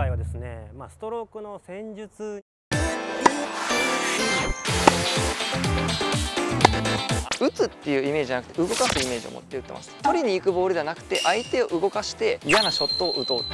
回はですね、ストロークの戦術打つっていうイメージじゃなくて動かすイメージを持って打ってます。取りに行くボールではなくて相手を動かして嫌なショットを打とう。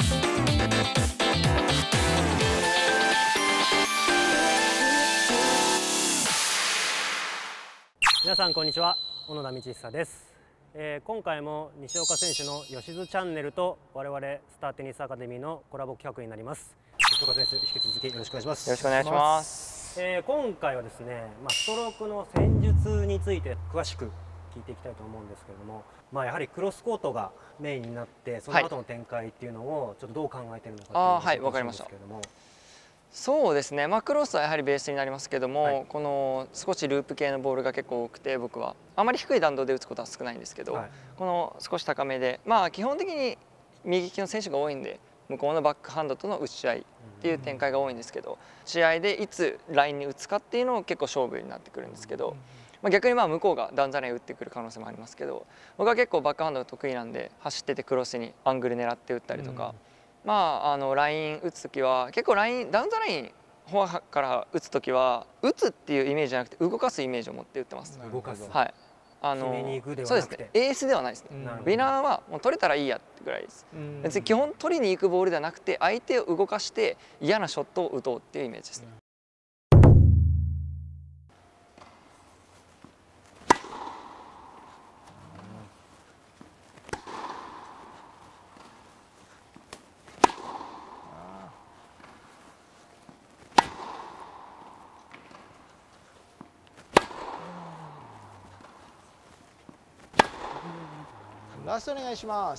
皆さんこんにちは、小野田道久です。今回も西岡選手の吉津チャンネルと我々スターテニスアカデミーのコラボ企画になります。西岡選手、引き続きよろしくお願いします。 よろしくお願いします。 今回はですね、ストロークの戦術について詳しく聞いていきたいと思うんですけれども、やはりクロスコートがメインになってその後の展開っていうのをちょっとどう考えているのかっていうのを教えてほしいんですけれども。 そうですね、クロスはやはりベースになりますけども、この少しループ系のボールが結構多くて、僕はあまり低い弾道で打つことは少ないんですけど、この少し高めで、基本的に右利きの選手が多いんで、向こうのバックハンドとの打ち合いっていう展開が多いんですけど、試合でいつラインに打つかっていうのを結構勝負になってくるんですけど、逆に向こうがダウンザライン打ってくる可能性もありますけど、僕は結構バックハンドが得意なんで、走っててクロスにアングル狙って打ったりとか。ライン打つ時は結構ダウンザラインフォアから打つ時は打つっていうイメージじゃなくて動かすイメージを持って打ってます。 動かす。 はい。そうですね。エースではないですね。ウィナーはもう取れたらいいやってぐらいです。別に基本取りに行くボールではなくて相手を動かして嫌なショットを打とうっていうイメージですね。 ラストお願いします。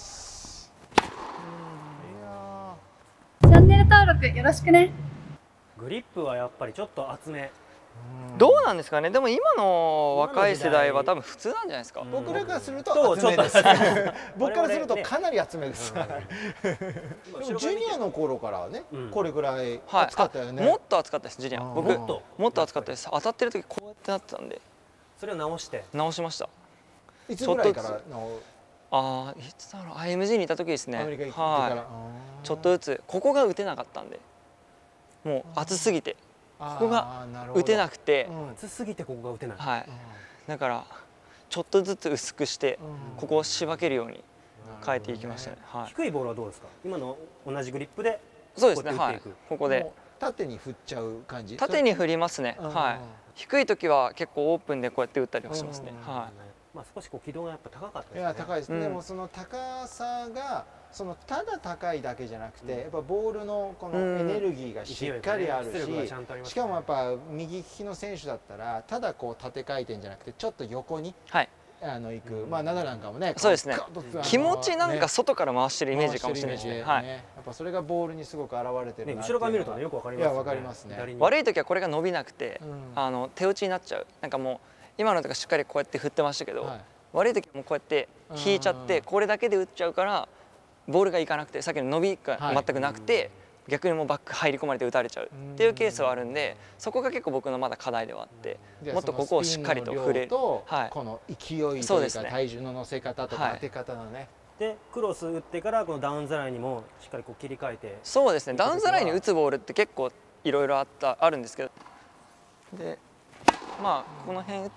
チャンネル登録よろしくね。 グリップはやっぱりちょっと厚め。 どうなんですかね。でも今の若い世代は多分普通なんじゃないですか。 僕らからすると厚めです。僕からするとかなり厚めです。でもジュニアの頃からね、これぐらい厚かったよね。 もっと厚かったです。ジュニア。僕もっと厚かったです。当たってる時こうやってなってたんで。 それを直しました。 いつぐらいからいつだろう、IMG にいた時ですね。はい。ちょっとずつここが打てなかったんで、もう厚すぎてここが打てなくて、 厚すぎてここが打てない。 はい。だからちょっとずつ薄くしてここをしばけるように変えていきましたね。はい。 低いボールはどうですか。今の同じグリップで。 そうですね。はい。ここで縦に振っちゃう感じ。 縦に振りますね。はい。低い時は結構オープンでこうやって打ったりはしますね。はい。 少し軌道がやっぱ高かったですね。 いや高いです。でもその高さがただ高いだけじゃなくて、やっぱボールのこのエネルギーがしっかりあるし、しかもやっぱ右利きの選手だったらただこう縦回転じゃなくてちょっと横に行く。ナダルなんかもね。 そうですね。気持ちなんか外から回してるイメージかもしれないですね。はい。 やっぱそれがボールにすごく現れてる。 後ろから見るとよくわかりますね。 いやわかりますね。 悪い時はこれが伸びなくて手打ちになっちゃう。なんかもう今のとかしっかりこうやって振ってましたけど。悪い時はもうこうやって引いちゃってこれだけで打っちゃうからボールがいかなくて、さっきの伸びが全くなくて逆にもうバック入り込まれて打たれちゃうっていうケースはあるんで、そこが結構僕のまだ課題ではあって、もっとここをしっかりと振れる、この勢いというか体重の乗せ方とか当て方のね。 でクロス打ってからこのダウンザラインにもしっかり切り替えて。 そうですね。ダウンザラインに打つボールって結構いろいろあるんですけど、でこの辺打って。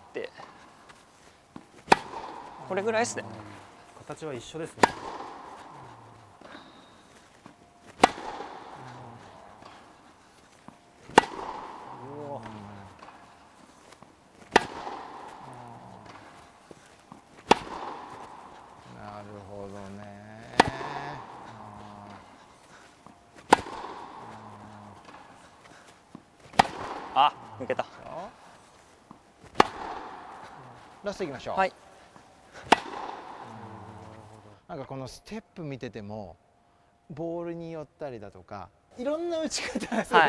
これぐらいですね。 形は一緒ですね。 なるほどね。 抜けた。 ラストいきましょう。 はい。 なんかこのステップ見ててもボールによったりだとかいろんな打ち方する、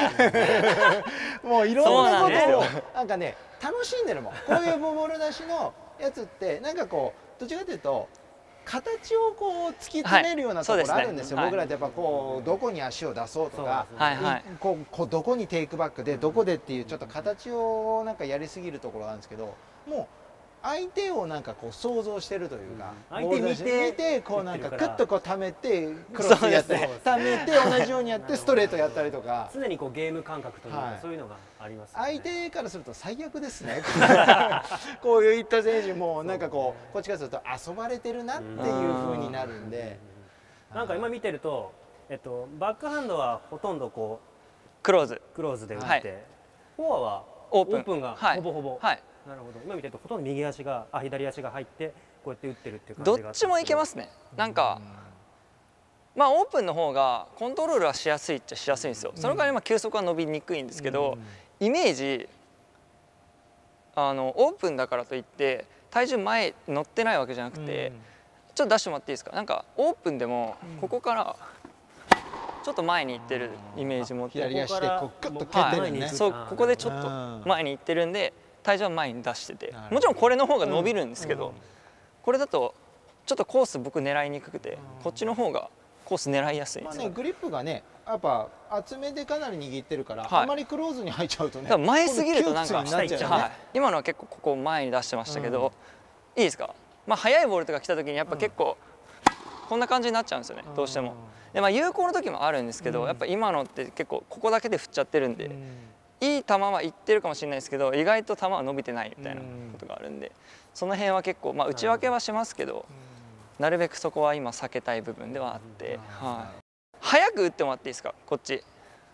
もういろんなことをなんかね楽しんでるもん。こういうボール出しのやつってなんかこうどっちかというと形をこう突き詰めるようなところあるんですよ。僕らってやっぱこうどこに足を出そうとか、こうどこにテイクバックでどこでっていうちょっと形をなんかやりすぎるところなんですけど、もう相手をなんかこう想像してるというか、 相手見てこうなんかクッとこう溜めてクロスやって溜めて同じようにやってストレートやったりとか、 常にこうゲーム感覚というかそういうのがあります。 相手からすると最悪ですね。こういった選手もなんかこうこっちからすると遊ばれてるなっていう風になるんで、 なんか今見てるとバックハンドはほとんどこうクローズで打って、フォアはオープンがほぼほぼ。なるほど。今見てるとほとんど左足が入ってこうやって打ってるっていう感じが。 どっちもいけますね。なんかまあオープンの方がコントロールはしやすいっちゃしやすいんですよ。その代わり球速は伸びにくいんですけど、イメージオープンだからといって体重前乗ってないわけじゃなくて、ちょっと出してもらっていいですか。なんかオープンでもここからちょっと前に行ってるイメージ持って、 左足でこうグッと蹴ってるね。 そう、ここでちょっと前に行ってるんで体重は前に出してて、もちろんこれの方が伸びるんですけど、これだとちょっとコース僕狙いにくくて、こっちの方がコース狙いやすいんですよ。 グリップがねやっぱ厚めでかなり握ってるから、あんまりクローズに入っちゃうとね、 前すぎるとなんか今のは結構ここ前に出してましたけど、いいですか。まあ速いボールとか来た時にやっぱ結構こんな感じになっちゃうんですよね、どうしても。でまあ有効の時もあるんですけど、やっぱ今のって結構ここだけで振っちゃってるんで、いい球はいってるかもしれないですけど意外と球は伸びてないみたいなことがあるんで、その辺は結構まあ打ち分けはしますけど、なるべくそこは今避けたい部分ではあって、早く打ってもらっていいですか。こっち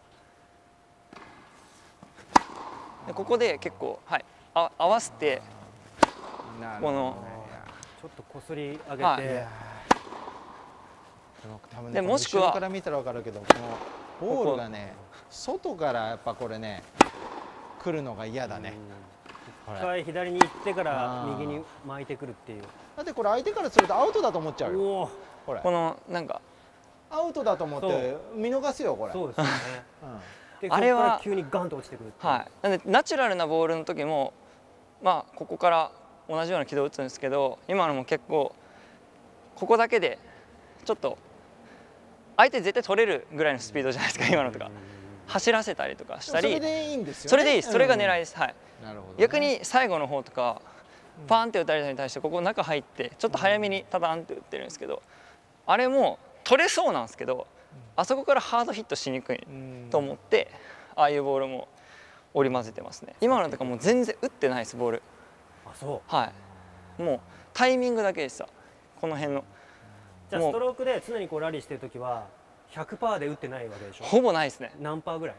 でここで結構合わせてこのちょっとこすり上げて、 でもしくは後ろから見たら分かるけど、このボールがね外からやっぱこれね来るのが嫌だね。 一回左に行ってから右に巻いてくるっていう。 だってこれ相手からするとアウトだと思っちゃうよ。 このなんかアウトだと思って見逃すよこれ。 そうですね。あれは急にガンと落ちてくる。 なんでナチュラルなボールの時もまあここから同じような軌道を打つんですけど、今のも結構ここだけでちょっと相手絶対取れるぐらいのスピードじゃないですか、今のとか。走らせたりとかしたり、 それでいいんですよね。 それでいいです。それが狙いです。はい。逆に最後の方とかパーンって打たれた人に対してここ中入ってちょっと早めにタダンって打ってるんですけど、あれも取れそうなんですけど、あそこからハードヒットしにくいと思って、ああいうボールも織り交ぜてますね。今のとかもう全然打ってないですボール。 あ、そう。 はい。もうタイミングだけでした。この辺の。 じゃあストロークで常にこうラリーしてる時は 100% で打ってないわけでしょ。 ほぼないですね。 何パーぐらい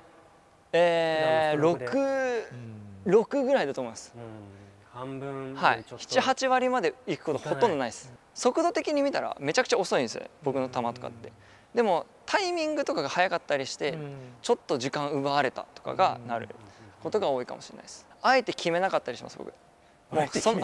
？6ぐらいだと思います。 半分。 はい。7、8割までいくことほとんどないです。速度的に見たらめちゃくちゃ遅いんですよ、僕の球とかって。でもタイミングとかが速かったりしてちょっと時間奪われたとかがなることが多いかもしれないです。あえて決めなかったりします僕。もうあえて決め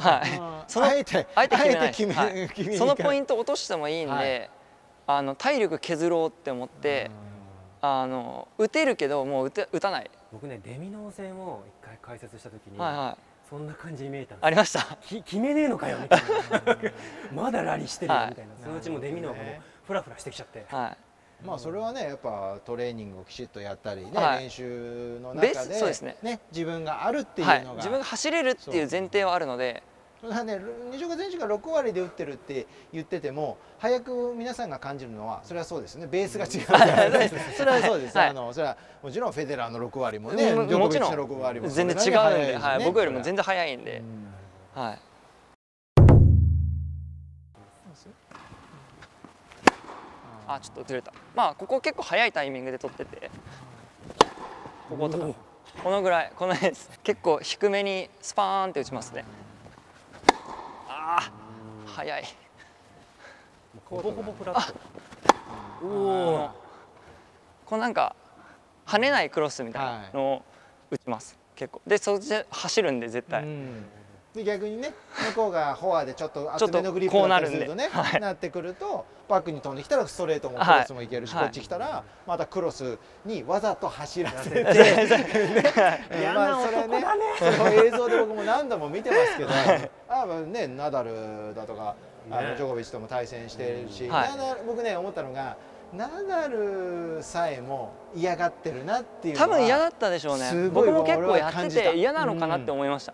ない。そのポイント落としてもいいんで、体力削ろうって思って打てるけどもう打たない。 僕ね、デミノー戦を一回解説した時にそんな感じに見えたんです。 ありました。 決めねえのかよみたいな。まだラリーしてるよみたいな。そのうちもデミノーがもうフラフラしてきちゃって。 まあそれはねやっぱトレーニングをきちっとやったりね、練習の中でね自分があるっていうのが、 自分が走れるっていう前提はあるので。 ね、西岡選手が6割で打ってるって言ってても早く皆さんが感じるのはそれはそうですね、ベースが違うからね。それはそうです。それはもちろんフェデラーの6割もね、ジョコビッチの6割も全然違うんで、僕よりも全然速いんで。はい。あ、ちょっとずれた。まあここ結構早いタイミングで取ってて、こことかこのぐらい、この辺です。結構低めにスパーンって打ちますね。ああ、早い。 ほぼほぼフラット。 こうなんか跳ねないクロスみたいなのを打ちます。結構でそっちで走るんで絶対。 で逆にね向こうがフォアでちょっと厚めのグリップだったりするとねなってくるとバックに飛んできたらストレートもクロスもいけるし、こっち来たらまたクロスにわざと走らせて、まあそれねその映像で僕も何度も見てますけど、ねナダルだとかジョコビッチとも対戦してるし、僕ね思ったのがナダルさえも嫌がってるなっていうのは多分嫌だったでしょうね。僕も結構やってて嫌なのかなって思いました。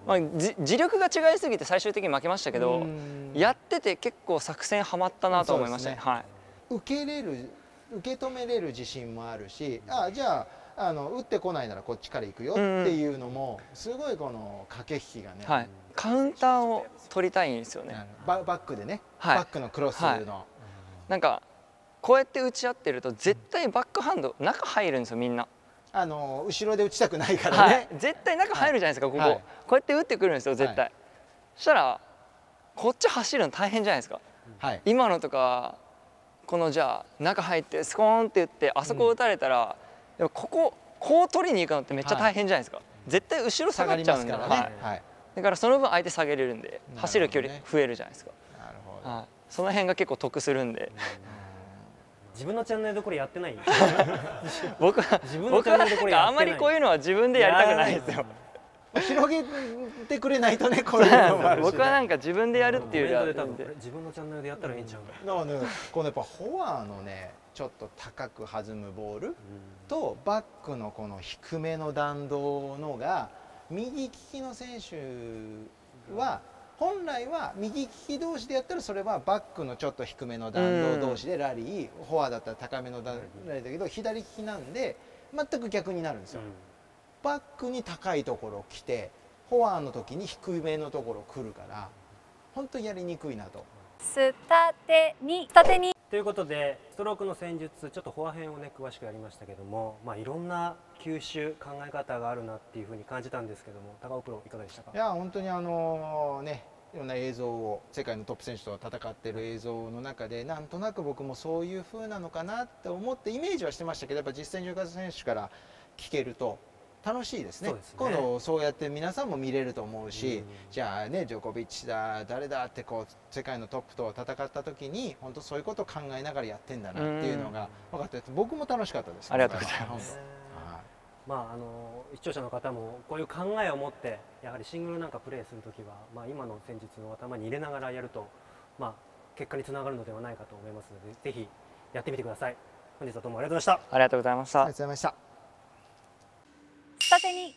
まあ、自力が違いすぎて最終的に負けましたけど、やってて結構作戦はまったなと思いましたね。はい、 受け止めれる自信もあるし、じゃあ打ってこないならこっちから行くよっていうのもすごいこの駆け引きがね、 はい、カウンターを取りたいんですよね。 バックでね、 はい、 バックのクロスの、はい、 なんかこうやって打ち合ってると絶対バックハンド中入るんですよみんな。 後ろで打ちたくないからね、 はい、絶対中入るじゃないですか、はい、こうやって打ってくるんですよ絶対、はい、そしたらこっち走るの大変じゃないですか、はい、今のとかこのじゃあ中入ってスコーンって打ってあそこ打たれたら、でもこう取りに行くのってめっちゃ大変じゃないですか、はい、絶対後ろ下がっちゃうんで、だからその分相手下げれるんで、走る距離増えるじゃないですか。なるほど、はい、その辺が結構得するんで。 自分のチャンネルでこれやってない僕はあんまりこういうのは自分でやりたくないですよ。 広げてくれないとね、これ僕はなんか自分でやるっていうよりは自分のチャンネルでやったらいいんちゃうか。 だからね、このやっぱフォアのねちょっと高く弾むボールとバックのこの低めの弾道のが右利きの選手は本来は右利き同士でやったらそれはバックのちょっと低めの弾道同士でラリー、フォアだったら高めのラリーだけど左利きなんで全く逆になるんですよ。バックに高いところ来てフォアの時に低めのところ来るから本当にやりにくいなと。 スタテにということでストロークの戦術ちょっとフォア編をね詳しくやりましたけども、いろんな球種考え方があるなっていうふうに感じたんですけども、高尾プロいかがでしたか？ いや本当にねいろんな映像を世界のトップ選手と戦っている映像の中でなんとなく僕もそういう風なのかなって思ってイメージはしてましたけど、やっぱ実践中華選手から聞けると楽しいですね。今度そうやって皆さんも見れると思うし、じゃあねジョコビッチだ誰だってこう世界のトップと戦った時に本当そういうことを考えながらやってんだなっていうのが分かって、僕も楽しかったです。 ありがとうございます。 視聴者の方もこういう考えを持ってやはりシングルなんかプレーするときは、今の戦術を頭に入れながらやると、結果につながるのではないかと思いますので、ぜひやってみてください。本日はどうもありがとうございました。 ありがとうございました。 ありがとうございました。 スタテに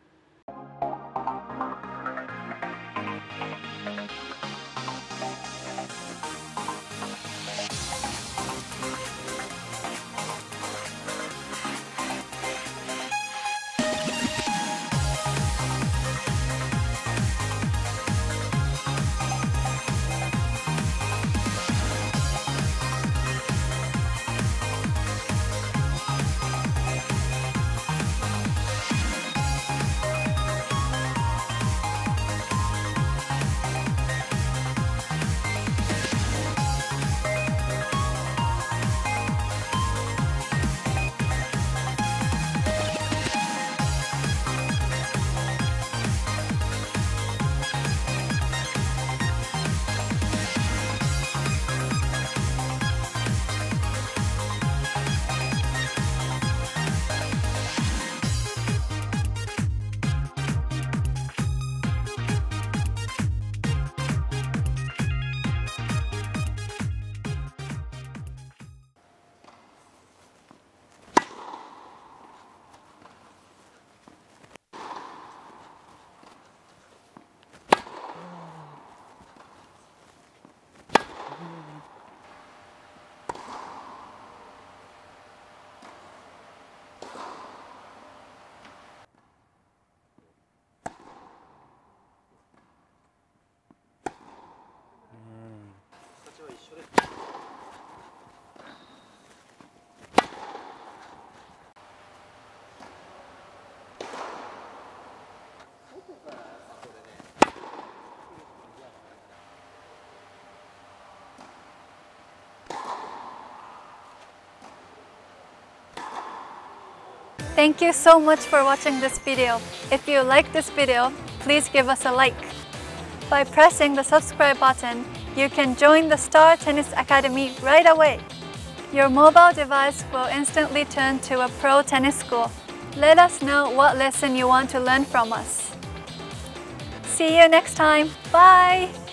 Thank you so much for watching this video. If you like this video, please give us a like. By pressing the subscribe button, you can join the Star Tennis Academy right away. Your mobile device will instantly turn to a pro tennis school. Let us know what lesson you want to learn from us. See you next time. Bye!